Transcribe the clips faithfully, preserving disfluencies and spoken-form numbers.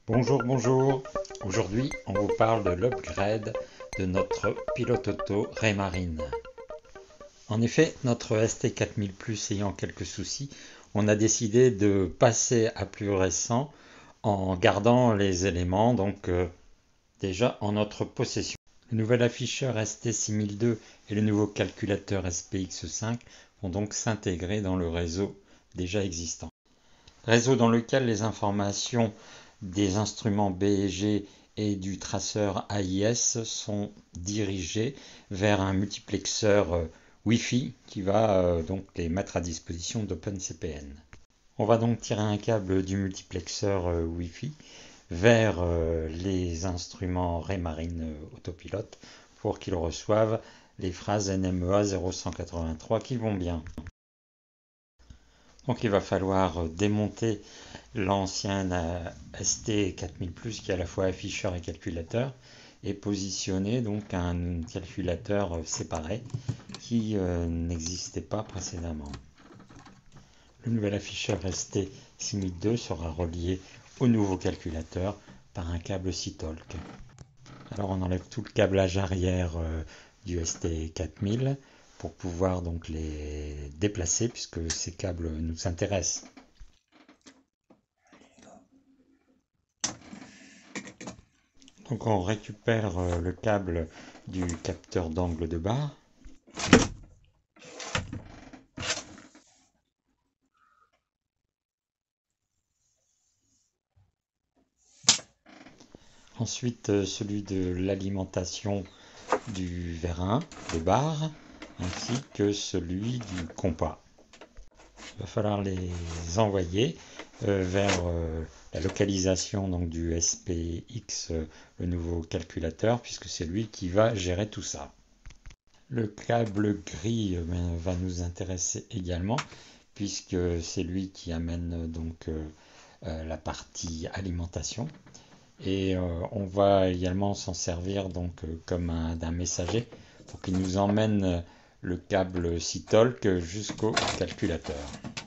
Bonjour, bonjour. Aujourd'hui, on vous parle de l'upgrade de notre pilote auto Raymarine. En effet, notre S T quatre mille plus ayant quelques soucis, on a décidé de passer à plus récent en gardant les éléments donc euh, déjà en notre possession. Le nouvel afficheur S T six mille deux et le nouveau calculateur S P X cinq vont donc s'intégrer dans le réseau déjà existant. Réseau dans lequel les informations des instruments B E G et du traceur A I S sont dirigées vers un multiplexeur euh, Wi-Fi qui va euh, donc les mettre à disposition d'OpenCPN. On va donc tirer un câble du multiplexeur euh, Wi-Fi vers euh, les instruments Raymarine euh, Autopilote pour qu'ils reçoivent les phrases N M E A zéro cent quatre-vingt-trois qui vont bien. Donc il va falloir démonter l'ancien S T quatre mille plus qui est à la fois afficheur et calculateur et positionner donc un calculateur séparé qui euh, n'existait pas précédemment. Le nouvel afficheur S T six mille deux sera relié au nouveau calculateur par un câble SeaTalk. Alors on enlève tout le câblage arrière euh, du S T quatre mille pour pouvoir donc les déplacer puisque ces câbles nous intéressent. Donc on récupère euh, le câble du capteur d'angle de barre. Ensuite euh, celui de l'alimentation du vérin de barre ainsi que celui du compas. Il va falloir les envoyer euh, vers euh, la localisation donc, du S P X, euh, le nouveau calculateur, puisque c'est lui qui va gérer tout ça. Le câble gris euh, va nous intéresser également, puisque c'est lui qui amène donc euh, euh, la partie alimentation. Et euh, on va également s'en servir donc euh, comme un, d'un messager pour qu'il nous emmène le câble SeaTalk jusqu'au calculateur.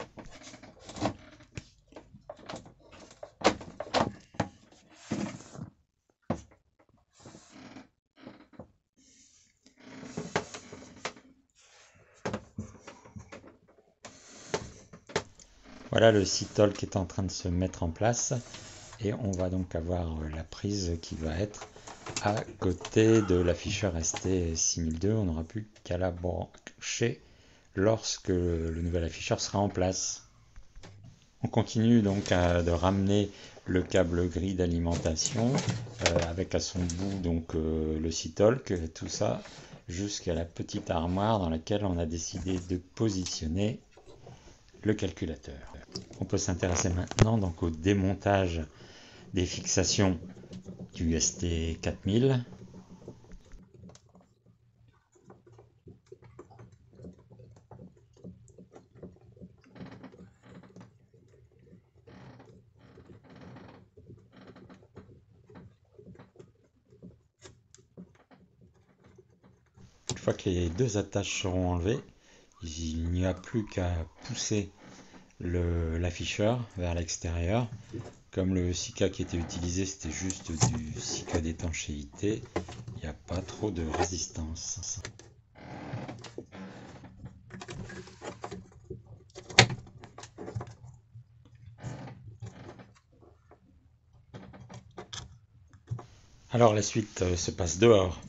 Voilà, le SeaTalk est en train de se mettre en place et on va donc avoir la prise qui va être à côté de l'afficheur S T six mille deux. On n'aura plus qu'à la brancher lorsque le nouvel afficheur sera en place. On continue donc à, de ramener le câble gris d'alimentation euh, avec à son bout donc euh, le SeaTalk, tout ça jusqu'à la petite armoire dans laquelle on a décidé de positionner le calculateur. On peut s'intéresser maintenant donc au démontage des fixations du S T quatre mille. Une fois que les deux attaches seront enlevées, il n'y a plus qu'à pousser l'afficheur vers l'extérieur. Comme le Sika qui était utilisé c'était juste du Sika d'étanchéité, il n'y a pas trop de résistance. Alors la suite euh, se passe dehors.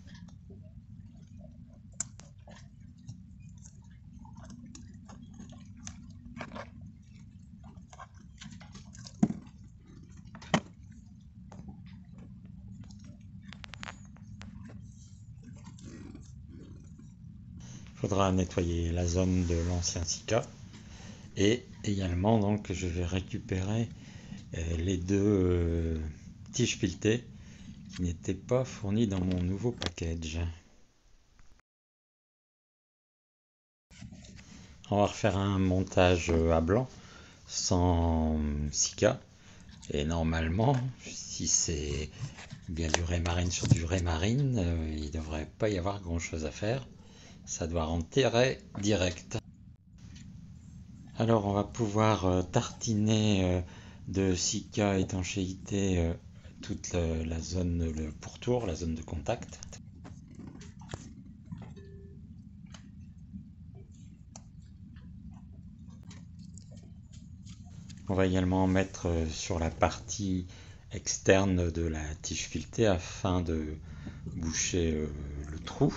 Il faudra nettoyer la zone de l'ancien Sika et également donc je vais récupérer euh, les deux euh, tiges filetées qui n'étaient pas fournies dans mon nouveau package. On va refaire un montage à blanc sans Sika et normalement si c'est bien du Raymarine sur du Raymarine euh, il ne devrait pas y avoir grand chose à faire, ça doit rentrer direct. Alors on va pouvoir euh, tartiner euh, de six K étanchéité euh, toute la, la zone le pourtour, la zone de contact. On va également mettre sur la partie externe de la tige filetée afin de boucher euh, le trou.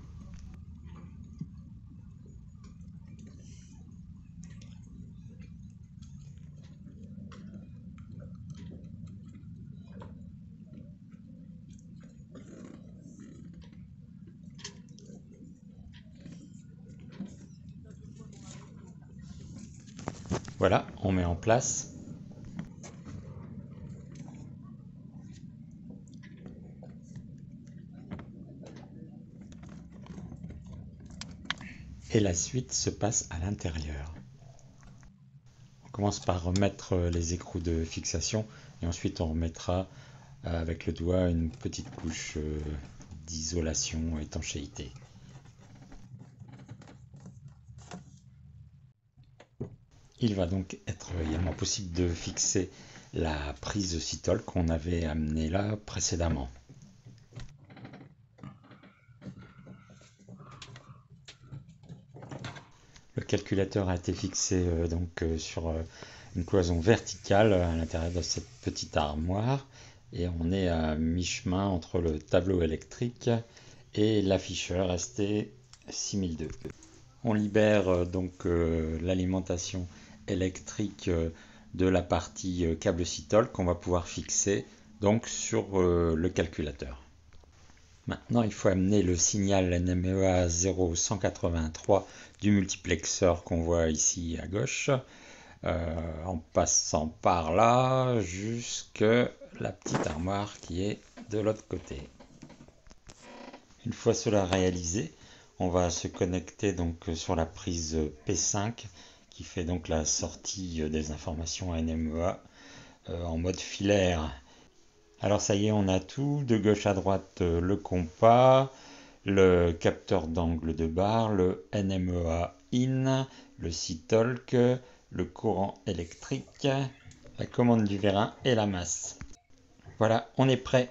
Voilà, on met en place. Et la suite se passe à l'intérieur. On commence par remettre les écrous de fixation et ensuite on remettra avec le doigt une petite couche d'isolation étanchéité. Il va donc être également possible de fixer la prise Citol qu'on avait amenée là précédemment. Le calculateur a été fixé euh, donc euh, sur euh, une cloison verticale à l'intérieur de cette petite armoire et on est à mi-chemin entre le tableau électrique et l'afficheur S T six mille deux. On libère euh, donc euh, l'alimentation électrique euh, de la partie euh, câble Citol qu'on va pouvoir fixer donc sur euh, le calculateur. Maintenant, il faut amener le signal N M E A zéro cent quatre-vingt-trois du multiplexeur qu'on voit ici à gauche, euh, en passant par là jusqu'à la petite armoire qui est de l'autre côté. Une fois cela réalisé, on va se connecter donc sur la prise P cinq qui fait donc la sortie des informations N M E A euh, en mode filaire. Alors ça y est, on a tout, de gauche à droite le compas, le capteur d'angle de barre, le N M E A in, le C-Talk, le courant électrique, la commande du vérin et la masse. Voilà, on est prêt.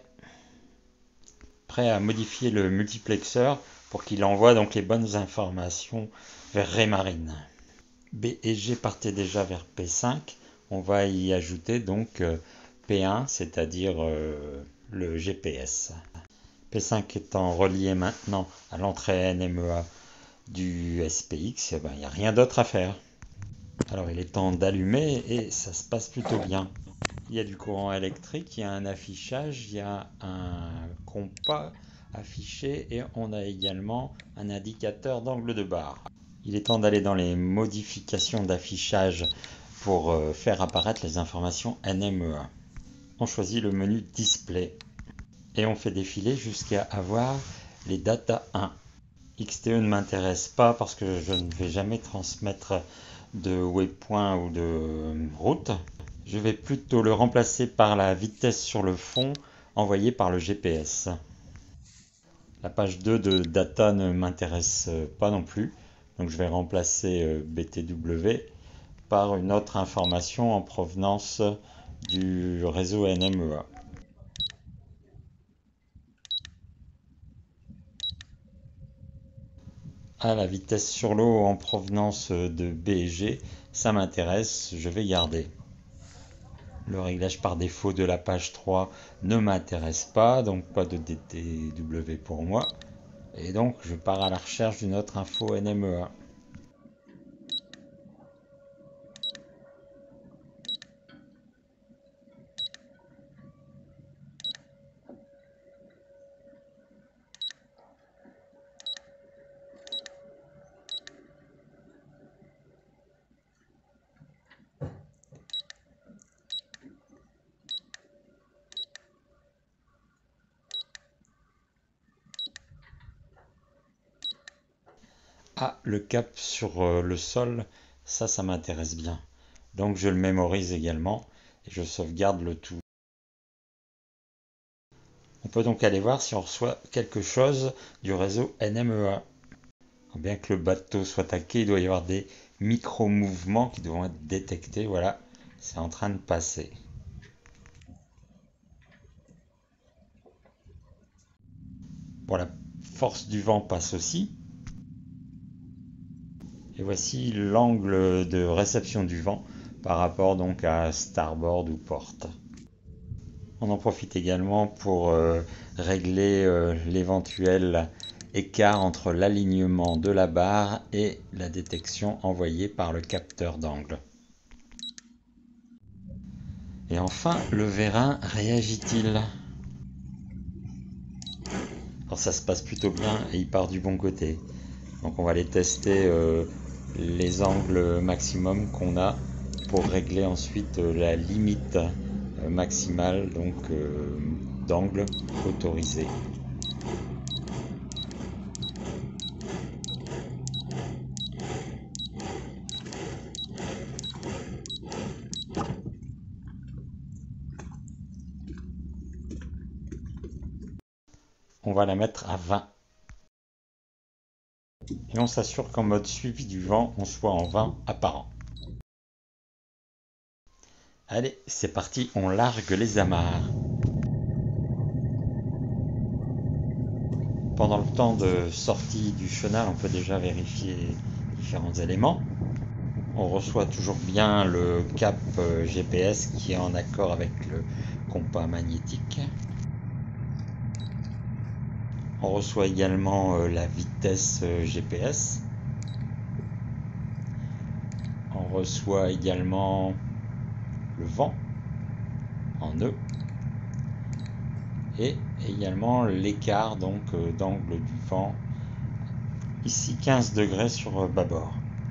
Prêt à modifier le multiplexeur pour qu'il envoie donc les bonnes informations vers Raymarine. B et G partaient déjà vers P cinq. On va y ajouter donc P un, c'est-à-dire euh, le G P S. P cinq étant relié maintenant à l'entrée N M E A du S P X, il n'y a rien d'autre à faire. Alors il est temps d'allumer et ça se passe plutôt bien. Il y a du courant électrique, il y a un affichage, il y a un compas affiché et on a également un indicateur d'angle de barre. Il est temps d'aller dans les modifications d'affichage pour faire apparaître les informations N M E A. On choisit le menu Display et on fait défiler jusqu'à avoir les data un. X T E ne m'intéresse pas parce que je ne vais jamais transmettre de waypoint ou de route. Je vais plutôt le remplacer par la vitesse sur le fond envoyée par le G P S. La page deux de data ne m'intéresse pas non plus, donc je vais remplacer B T W par une autre information en provenance du réseau N M E A. Ah, la vitesse sur l'eau en provenance de B et G, ça m'intéresse, je vais garder. Le réglage par défaut de la page trois ne m'intéresse pas, donc pas de D T W pour moi. Et donc je pars à la recherche d'une autre info N M E A. Ah, le cap sur le sol, ça, ça m'intéresse bien. Donc je le mémorise également et je sauvegarde le tout. On peut donc aller voir si on reçoit quelque chose du réseau N M E A. Bien que le bateau soit taqué, il doit y avoir des micro-mouvements qui doivent être détectés. Voilà, C'est en train de passer. Bon, la force du vent passe aussi. Et voici l'angle de réception du vent par rapport donc à starboard ou porte. On en profite également pour euh, régler euh, l'éventuel écart entre l'alignement de la barre et la détection envoyée par le capteur d'angle. Et enfin, le vérin réagit-il? Alors ça se passe plutôt bien et il part du bon côté. Donc on va aller tester euh, les angles maximum qu'on a pour régler ensuite euh, la limite euh, maximale donc euh, d'angle autorisé. On va la mettre à vingt. Et on s'assure qu'en mode suivi du vent, on soit en vingt apparent. Allez, c'est parti, on largue les amarres. Pendant le temps de sortie du chenal, on peut déjà vérifier différents éléments. On reçoit toujours bien le cap G P S qui est en accord avec le compas magnétique. On reçoit également la vitesse G P S. On reçoit également le vent en E. Et également l'écart donc d'angle du vent. Ici quinze degrés sur bâbord.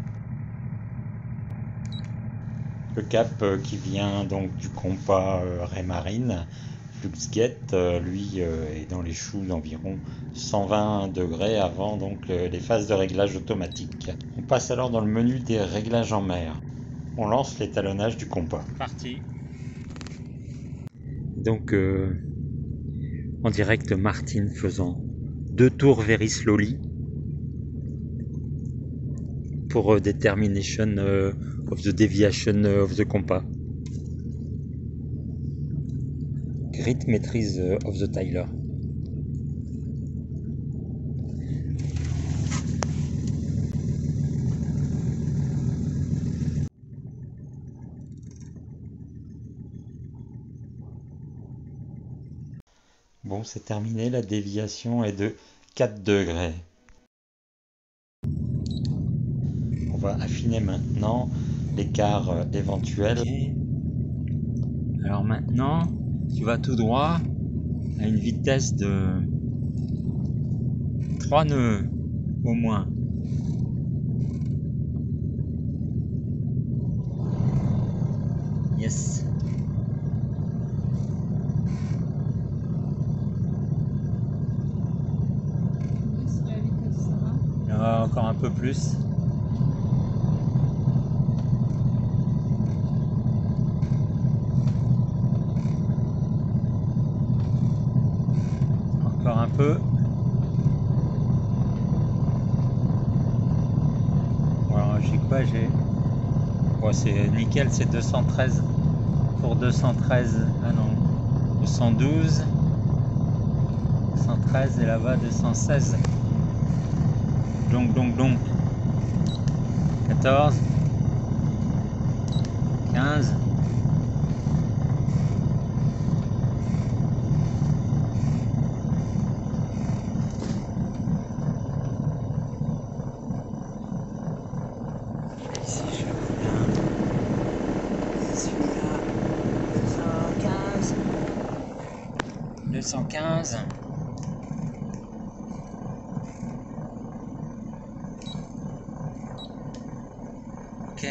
Le cap qui vient donc du compas Raymarine, FluxGet, lui est dans les choux d'environ cent vingt degrés avant donc les phases de réglage automatique. On passe alors dans le menu des réglages en mer. On lance l'étalonnage du compas. Parti. Donc euh, en direct Martin faisant deux tours very slowly pour uh, determination uh, of the deviation uh, of the compas. Great maîtrise uh, of the Tyler. Bon, c'est terminé, la déviation est de quatre degrés. On va affiner maintenant l'écart euh, éventuel. Okay. Alors maintenant, tu vas tout droit à une vitesse de trois nœuds au moins. Yes. Euh, encore un peu plus. Encore un peu. Alors j'ai quoi j'ai bon, c'est nickel, c'est deux cent treize pour deux cent treize. Ah non, deux cent douze, deux cent treize et là-bas deux cent seize. Donc donc donc quatorze, quinze, ici je celui-là deux cent quinze, deux cent quinze. Ok.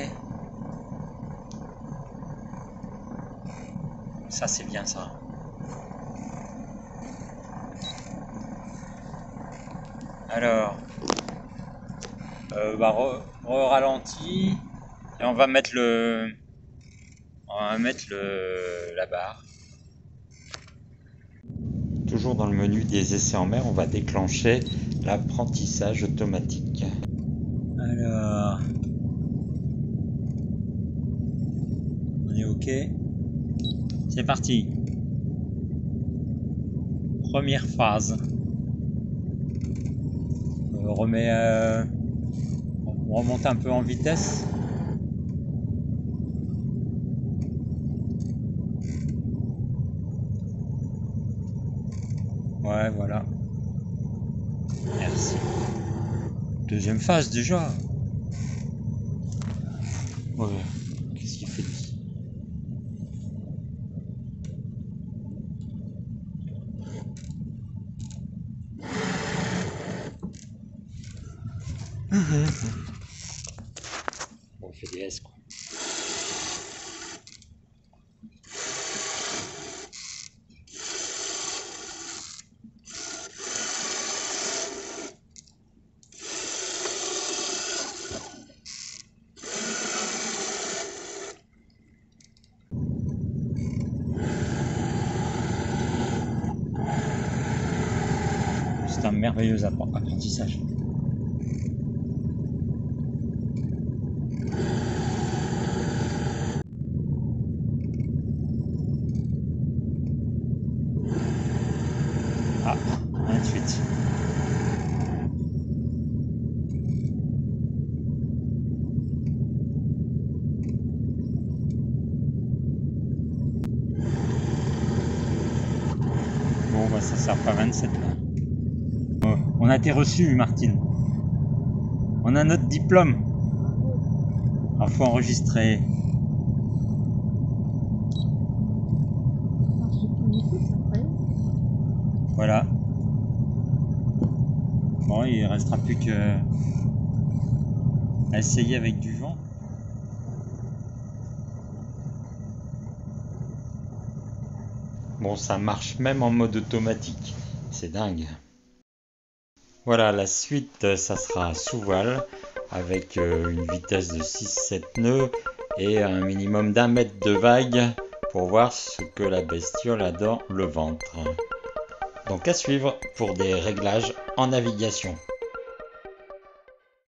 Ça c'est bien ça. Alors, euh, bah, re, re ralenti et on va mettre le, on va mettre le la barre. Toujours dans le menu des essais en mer, on va déclencher l'apprentissage automatique. Alors. est OK. C'est parti. Première phase. On remet, euh, on remonte un peu en vitesse. Ouais, voilà. Merci. Deuxième phase déjà. Ouais. Qu'est-ce qu'il fait lui? Bon, on fait des S quoi. C'est un merveilleux apprentissage. Ah, ainsi de suite. Bon, bah ça sert pas vingt-sept là. Oh, on a été reçu, Martine. On a notre diplôme. Il faut enregistrer. Voilà. Bon, il restera plus que à essayer avec du vent. Bon, ça marche même en mode automatique. C'est dingue. Voilà, la suite, ça sera sous voile avec une vitesse de six sept nœuds et un minimum d'un mètre de vague pour voir ce que la bestiole a dans le ventre. Donc à suivre pour des réglages en navigation.